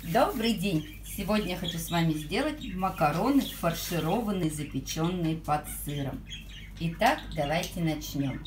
Добрый день! Сегодня я хочу с вами сделать макароны, фаршированные, запеченные под сыром. Итак, давайте начнем.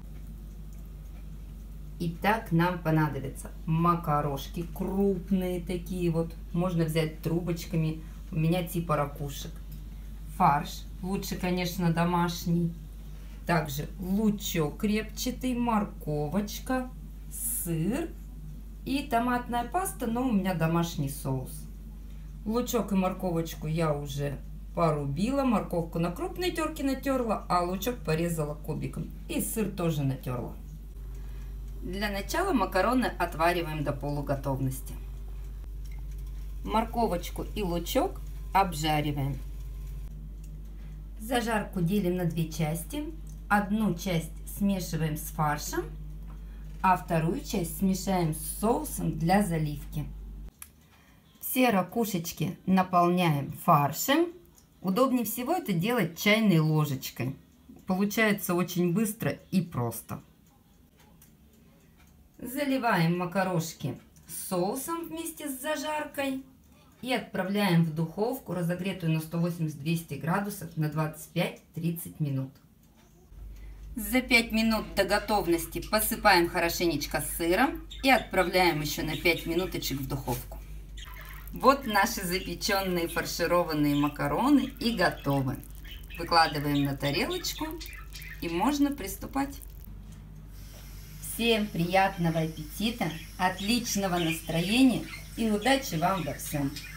Итак, нам понадобятся макарошки крупные такие вот. Можно взять трубочками, у меня типа ракушек. Фарш, лучше, конечно, домашний. Также лучок репчатый, морковочка, сыр и томатная паста, но у меня домашний соус. Лучок и морковочку я уже порубила, морковку на крупной терке натерла, а лучок порезала кубиком. И сыр тоже натерла. Для начала макароны отвариваем до полуготовности. Морковочку и лучок обжариваем. Зажарку делим на две части. Одну часть смешиваем с фаршем, а вторую часть смешаем с соусом для заливки. Все ракушечки наполняем фаршем. Удобнее всего это делать чайной ложечкой. Получается очень быстро и просто. Заливаем макарошки соусом вместе с зажаркой и отправляем в духовку, разогретую на 180-200 градусов, на 25-30 минут. За 5 минут до готовности посыпаем хорошенечко сыром и отправляем еще на 5 минуточек в духовку. Вот наши запеченные фаршированные макароны и готовы. Выкладываем на тарелочку и можно приступать. Всем приятного аппетита, отличного настроения и удачи вам во всем!